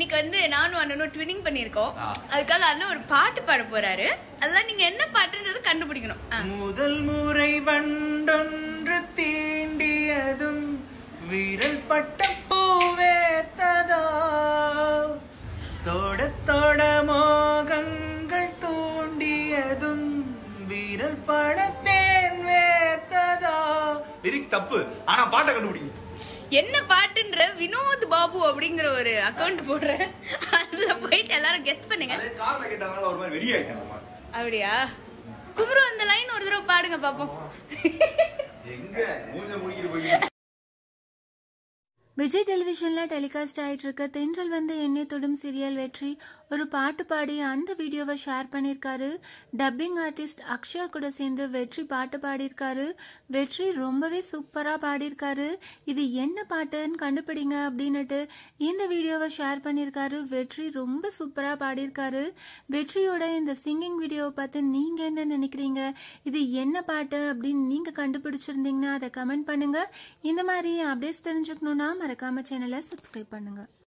இன்னைக்கு வந்து நானும் அண்ணனும் ட்வினிங் பண்ணிருக்கோம். அதுக்காக அண்ணன் ஒரு பாட்டு பாட போறாரு. அதெல்லாம் நீங்க என்ன பாட்டுன்றது கண்டுபிடிக்கணும். முதல் முறை வண்டொன்று தீண்டியதும் விரல் பட்ட பூவேத்ததா தோட தோட மோகங்கள் தூண்டியதும் விரல் படத்தேன் வேத்ததா. லிரிக்ஸ் தப்பு, ஆனா பாட்டை கண்டுபிடிங்க. என்ன பாட்டுன்ற வினோத் பாபு அப்படிங்கிற ஒரு அக்கவுண்ட் போடுறேன். அதுல போயிட்டு எல்லாரும் கெஸ் பண்ணுங்க. அப்படியா? குமரு அந்த லைன் ஒரு தடவை பாடுங்க பாப்போம். விஜய் டெலிவிஷன்ல டெலிகாஸ்ட் ஆயிட்டு இருக்க தென்றல் வந்து ennai thodum சீரியல் வெற்றி ஒரு பாட்டு பாடி அந்த வீடியோவை ஷேர் பண்ணியிருக்காரு. டப்பிங் ஆர்டிஸ்ட் அக்ஷயா கூட சேர்ந்து வெற்றி பாட்டு பாடியிருக்காரு. வெற்றி ரொம்பவே சூப்பரா பாடியிருக்காரு. இது என்ன பாட்டுன்னு கண்டுபிடிங்க அப்படின்னுட்டு இந்த வீடியோவை ஷேர் பண்ணியிருக்காரு. வெற்றி ரொம்ப சூப்பரா பாடியிருக்காரு. வெற்றியோட இந்த சிங்கிங் வீடியோவை பார்த்து நீங்க என்ன நினைக்கிறீங்க? இது என்ன பாட்டு அப்படின்னு நீங்க கண்டுபிடிச்சிருந்தீங்கன்னா அதை கமெண்ட் பண்ணுங்க. இந்த மாதிரி அப்டேட்ஸ் தெரிஞ்சுக்கணும்னா மறக்காம சேனலை சப்ஸ்கிரைப் பண்ணுங்க.